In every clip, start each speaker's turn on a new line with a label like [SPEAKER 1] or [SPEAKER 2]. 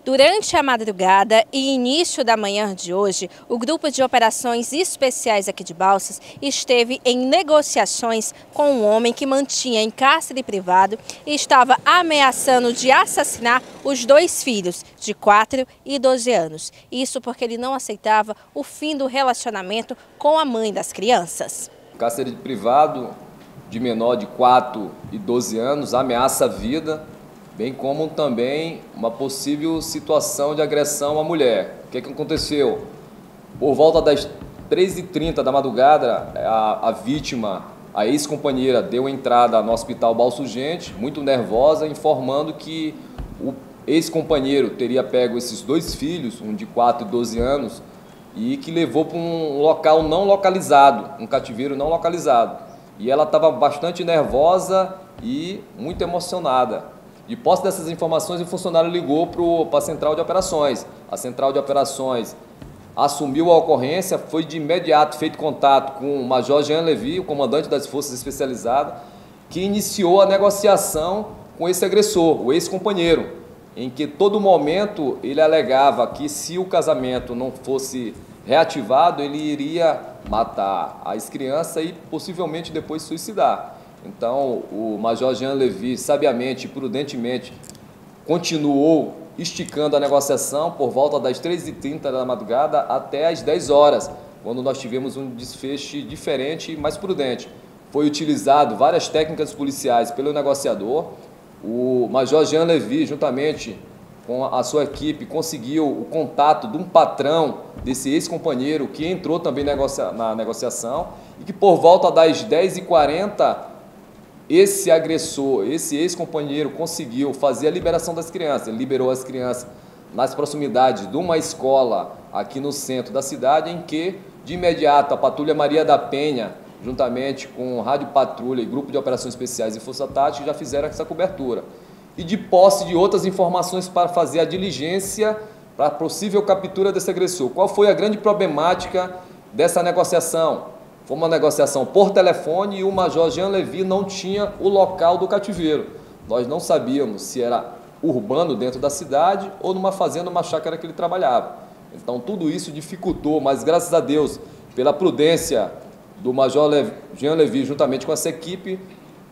[SPEAKER 1] Durante a madrugada e início da manhã de hoje, o Grupo de Operações Especiais aqui de Balsas esteve em negociações com um homem que mantinha em cárcere privado e estava ameaçando de assassinar os dois filhos, de 4 e 12 anos. Isso porque ele não aceitava o fim do relacionamento com a mãe das crianças.
[SPEAKER 2] Cárcere privado de menor de 4 e 12 anos ameaça a vida, bem como também uma possível situação de agressão à mulher. O que aconteceu? Por volta das 3h30 da madrugada, a vítima, a ex-companheira, deu entrada no hospital Balsa Urgente, muito nervosa, informando que o ex-companheiro teria pego esses dois filhos, um de 4 e 12 anos, e que levou para um local não localizado, um cativeiro não localizado. E ela estava bastante nervosa e muito emocionada. De posse dessas informações, o funcionário ligou para a central de operações. A central de operações assumiu a ocorrência, foi de imediato feito contato com o Major Jean Levy, o comandante das Forças Especializadas, que iniciou a negociação com esse agressor, o ex-companheiro, em que todo momento ele alegava que se o casamento não fosse reativado, ele iria matar as crianças e possivelmente depois suicidar. Então, o Major Jean Levy, sabiamente e prudentemente, continuou esticando a negociação por volta das 3h30 da madrugada até as 10 horas, quando nós tivemos um desfecho diferente e mais prudente. Foi utilizado várias técnicas policiais pelo negociador. O Major Jean Levy, juntamente com a sua equipe, conseguiu o contato de um patrão desse ex-companheiro que entrou também na negociação e que por volta das 10h40 esse agressor, esse ex-companheiro conseguiu fazer a liberação das crianças. Ele liberou as crianças nas proximidades de uma escola aqui no centro da cidade, em que, de imediato, a Patrulha Maria da Penha, juntamente com Rádio Patrulha e Grupo de Operações Especiais e Força Tática, já fizeram essa cobertura. E de posse de outras informações para fazer a diligência para a possível captura desse agressor. Qual foi a grande problemática dessa negociação? Foi uma negociação por telefone e o Major Jean Levy não tinha o local do cativeiro. Nós não sabíamos se era urbano dentro da cidade ou numa fazenda, uma chácara que ele trabalhava. Então tudo isso dificultou, mas graças a Deus, pela prudência do Major Jean Levy, juntamente com essa equipe,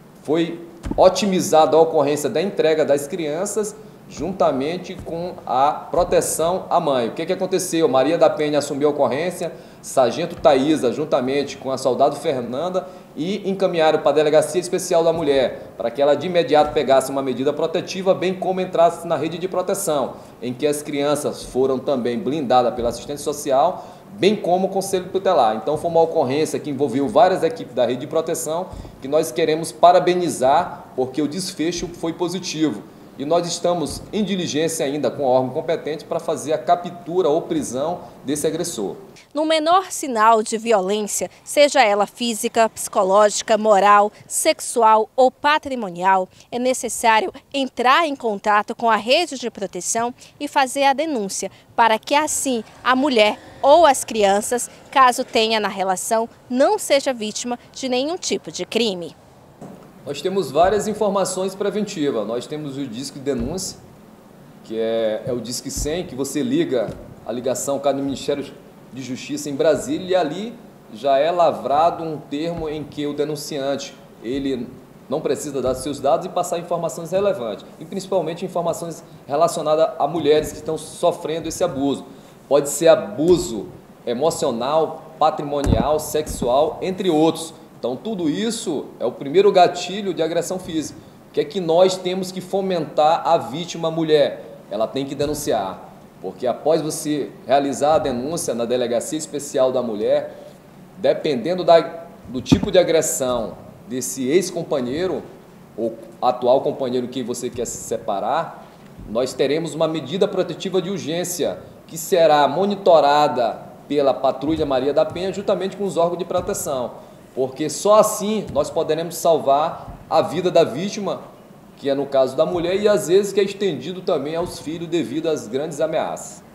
[SPEAKER 2] foi otimizada a ocorrência da entrega das crianças, juntamente com a proteção à mãe. O que aconteceu? Maria da Penha assumiu a ocorrência, Sargento Thaísa, juntamente com a soldado Fernanda, e encaminharam para a Delegacia Especial da Mulher, para que ela de imediato pegasse uma medida protetiva, bem como entrasse na rede de proteção, em que as crianças foram também blindadas pela assistência social, bem como o Conselho Tutelar. Então foi uma ocorrência que envolveu várias equipes da rede de proteção, que nós queremos parabenizar, porque o desfecho foi positivo. E nós estamos em diligência ainda com o órgão competente para fazer a captura ou prisão desse agressor.
[SPEAKER 1] No menor sinal de violência, seja ela física, psicológica, moral, sexual ou patrimonial, é necessário entrar em contato com a rede de proteção e fazer a denúncia, para que assim a mulher ou as crianças, caso tenha na relação, não seja vítima de nenhum tipo de crime.
[SPEAKER 2] Nós temos várias informações preventivas. Nós temos o disque de denúncia, que é o disque 100, que você liga a ligação com o Ministério de Justiça em Brasília, e ali já é lavrado um termo em que o denunciante ele não precisa dar seus dados e passar informações relevantes, e principalmente informações relacionadas a mulheres que estão sofrendo esse abuso. Pode ser abuso emocional, patrimonial, sexual, entre outros. Então, tudo isso é o primeiro gatilho de agressão física, que é que nós temos que fomentar a vítima mulher. Ela tem que denunciar, porque após você realizar a denúncia na Delegacia Especial da Mulher, dependendo do tipo de agressão desse ex-companheiro ou atual companheiro que você quer se separar, nós teremos uma medida protetiva de urgência, que será monitorada pela Patrulha Maria da Penha, juntamente com os órgãos de proteção. Porque só assim nós poderemos salvar a vida da vítima, que é no caso da mulher, e às vezes que é estendido também aos filhos devido às grandes ameaças.